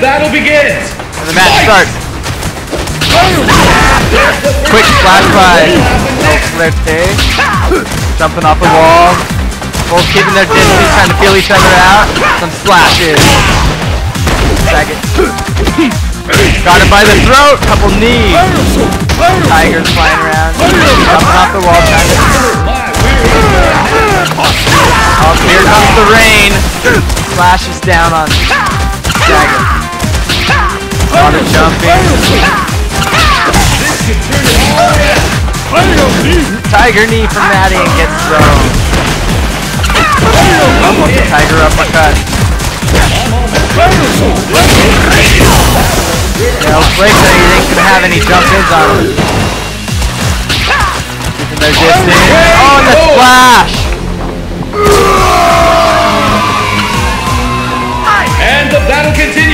battle begins. And the match starts. Quick flash by El Flerte. Jumping off the wall. Both keeping their distance, trying to feel each other out. Some slashes. Second. Got him by the throat. Couple knees. Tigers flying around. Jumping off the wall, trying to... Oh, here comes the rain. Flashes down on Dagger. A lot of jumping. Tiger knee from Maddie and gets thrown. Almost a tiger uppercut. Yeah, Blake said he ain't gonna have any jump-ins on him. Keeping their distance. Oh, and the splash! And the battle continues.